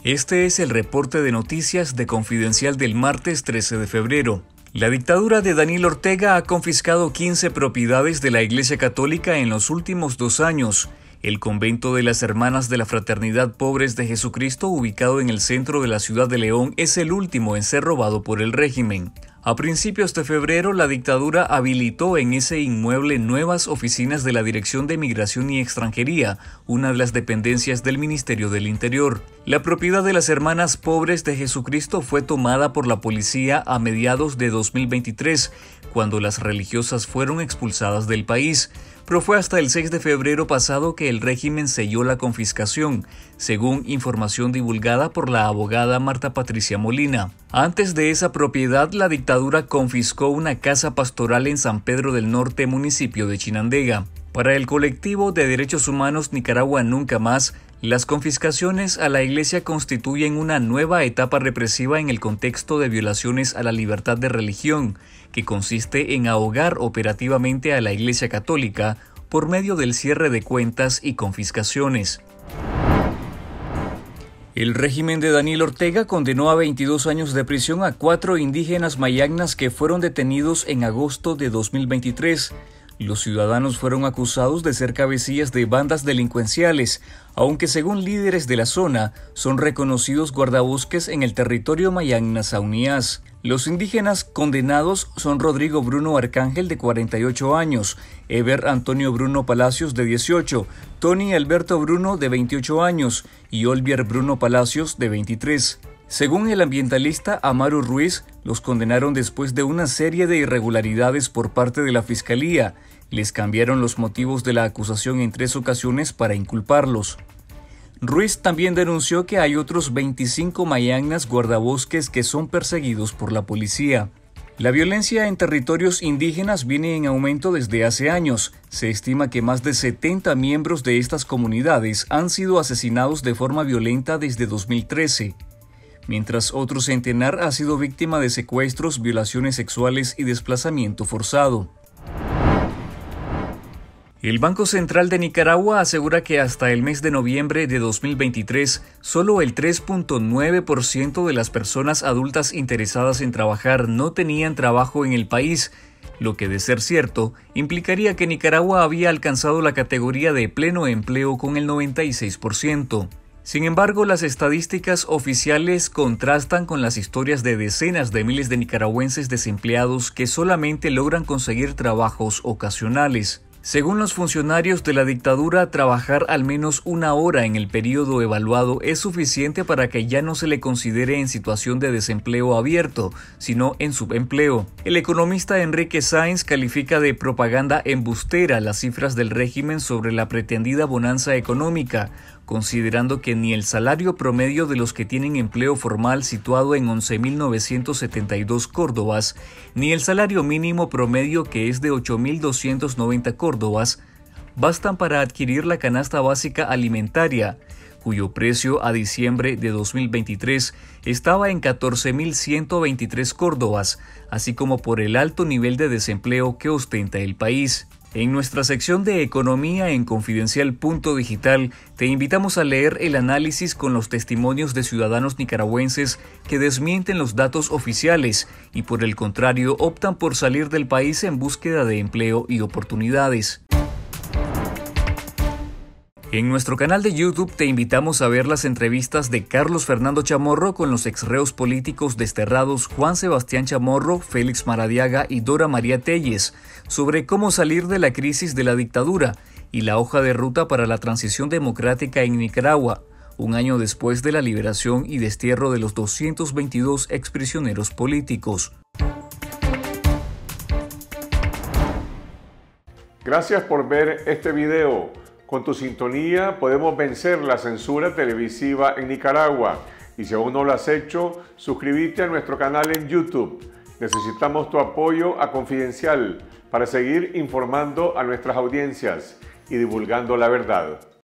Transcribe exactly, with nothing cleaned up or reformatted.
Este es el reporte de noticias de Confidencial del martes trece de febrero. La dictadura de Daniel Ortega ha confiscado quince propiedades de la Iglesia Católica en los últimos dos años. El convento de las Hermanas de la Fraternidad Pobres de Jesucristo, ubicado en el centro de la ciudad de León, es el último en ser robado por el régimen. A principios de febrero, la dictadura habilitó en ese inmueble nuevas oficinas de la Dirección de Migración y Extranjería, una de las dependencias del Ministerio del Interior. La propiedad de las Hermanas Pobres de Jesucristo fue tomada por la policía a mediados de dos mil veintitrés, cuando las religiosas fueron expulsadas del país, pero fue hasta el seis de febrero pasado que el régimen selló la confiscación, según información divulgada por la abogada Marta Patricia Molina. Antes de esa propiedad, la dictadura confiscó una casa pastoral en San Pedro del Norte, municipio de Chinandega. Para el colectivo de derechos humanos Nicaragua Nunca Más, las confiscaciones a la iglesia constituyen una nueva etapa represiva en el contexto de violaciones a la libertad de religión, que consiste en ahogar operativamente a la Iglesia Católica por medio del cierre de cuentas y confiscaciones. El régimen de Daniel Ortega condenó a veintidós años de prisión a cuatro indígenas mayagnas que fueron detenidos en agosto de dos mil veintitrés. Los ciudadanos fueron acusados de ser cabecillas de bandas delincuenciales, aunque según líderes de la zona, son reconocidos guardabosques en el territorio mayagna Saunías. Los indígenas condenados son Rodrigo Bruno Arcángel, de cuarenta y ocho años, Eber Antonio Bruno Palacios, de dieciocho, Tony Alberto Bruno, de veintiocho años, y Olvier Bruno Palacios, de veintitrés. Según el ambientalista Amaru Ruiz, los condenaron después de una serie de irregularidades por parte de la Fiscalía. Les cambiaron los motivos de la acusación en tres ocasiones para inculparlos. Ruiz también denunció que hay otros veinticinco mayagnas guardabosques que son perseguidos por la policía. La violencia en territorios indígenas viene en aumento desde hace años. Se estima que más de setenta miembros de estas comunidades han sido asesinados de forma violenta desde dos mil trece. Mientras otro centenar ha sido víctima de secuestros, violaciones sexuales y desplazamiento forzado. El Banco Central de Nicaragua asegura que hasta el mes de noviembre de dos mil veintitrés, solo el tres punto nueve por ciento de las personas adultas interesadas en trabajar no tenían trabajo en el país, lo que, de ser cierto, implicaría que Nicaragua había alcanzado la categoría de pleno empleo con el noventa y seis por ciento. Sin embargo, las estadísticas oficiales contrastan con las historias de decenas de miles de nicaragüenses desempleados que solamente logran conseguir trabajos ocasionales. Según los funcionarios de la dictadura, trabajar al menos una hora en el periodo evaluado es suficiente para que ya no se le considere en situación de desempleo abierto, sino en subempleo. El economista Enrique Sáenz califica de propaganda embustera las cifras del régimen sobre la pretendida bonanza económica, considerando que ni el salario promedio de los que tienen empleo formal, situado en once mil novecientos setenta y dos córdobas, ni el salario mínimo promedio, que es de ocho mil doscientos noventa córdobas, bastan para adquirir la canasta básica alimentaria, cuyo precio a diciembre de dos mil veintitrés estaba en catorce mil ciento veintitrés córdobas, así como por el alto nivel de desempleo que ostenta el país. En nuestra sección de Economía en Confidencial punto digital, te invitamos a leer el análisis con los testimonios de ciudadanos nicaragüenses que desmienten los datos oficiales y, por el contrario, optan por salir del país en búsqueda de empleo y oportunidades. En nuestro canal de YouTube te invitamos a ver las entrevistas de Carlos Fernando Chamorro con los exreos políticos desterrados Juan Sebastián Chamorro, Félix Maradiaga y Dora María Telles, sobre cómo salir de la crisis de la dictadura y la hoja de ruta para la transición democrática en Nicaragua, un año después de la liberación y destierro de los doscientos veintidós exprisioneros políticos. Gracias por ver este video. Con tu sintonía podemos vencer la censura televisiva en Nicaragua. Y si aún no lo has hecho, suscríbete a nuestro canal en YouTube. Necesitamos tu apoyo a Confidencial para seguir informando a nuestras audiencias y divulgando la verdad.